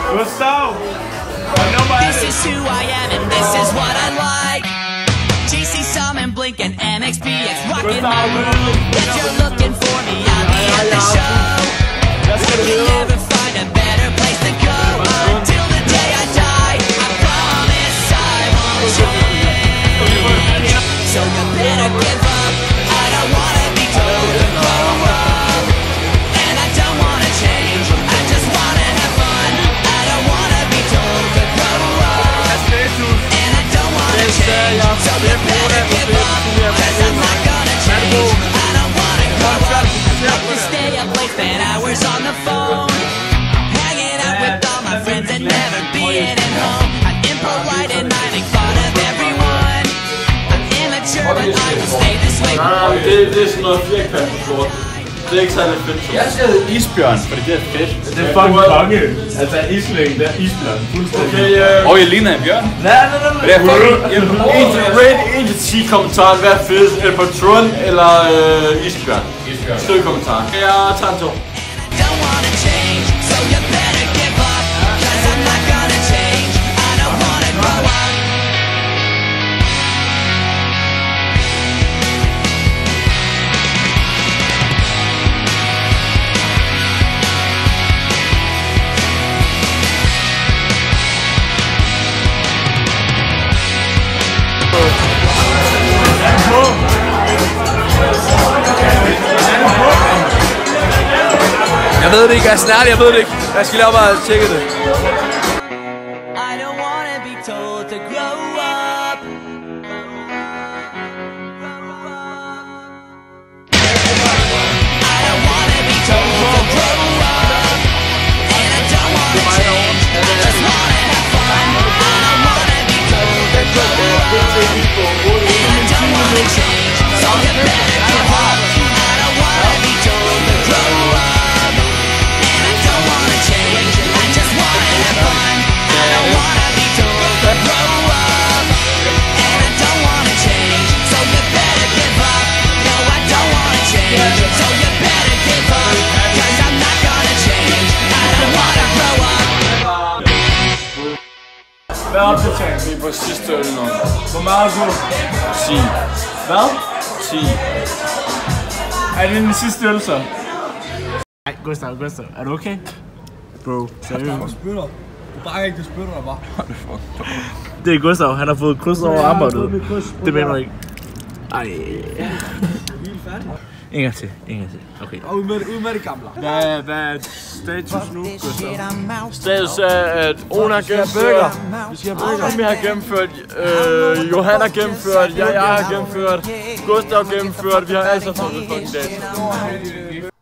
Gustav! This is who I am and this is what I like. GC Summon, Blink and MXPX rockin' my room. If you're looking for me, I'll be at the show. You'll never find a better place to go. Until the day I die, I promise I won't change. So you better give up. I don't wanna be told to grow up. And I don't wanna change, I just wanna have fun. I don't wanna be told to grow up. And I don't wanna change, so you better give up. Cause I'm not gonna change, I don't wanna grow up. I can stay up late, spend hours on the phone, hanging out with all my friends and never being at home. I'm impolite and I make fun of everyone. I'm immature but I will stay this way. Det er sådan noget fjerkpand. Det er ikke særlig fedt. Jeg siger isbjørn, fordi det er fedt. Det er fucking konge. Altså islæng, det er isbjørn. Fuldstændig. Og jeg ligner en bjørn. Nej. Det er fucking 1-10 kommentarer. Hvad er fedest? El Patron eller isbjørn? Skriv i kommentaren. Jeg tager en 2. Jeg ved det ikke, jeg er snart, jeg ved det ikke. Jeg skal lige op og tjekke det. I don't wanna be told to grow up. I don't wanna be told to grow up. And I don't wanna change, I just wanna have fun. I don't wanna be told to grow up. And I don't wanna change, so you better give up. I don't wanna be told to grow up. Hvad er opdatering? Vi er på sidste øl nu. Hvor meget er du? 10. Hvad? 10. Er det den sidste øl så? Nej, Gustav, er du okay? Bro, seriøst? Du spytter. Du bare ikke, du spytter dig bare. Det er Gustav, han har fået kryds over armbåndet. Det mener du ikke. Ej. Helt færdig. En gang til. Okay. Og ud med det gamle. Hvad er status nu, Gustav? Status er, at Ona har gennemført, Mimi har gennemført, Johan har gennemført, jeg har gennemført, Gustav har gennemført, vi har alle sammen fået det fucking dag.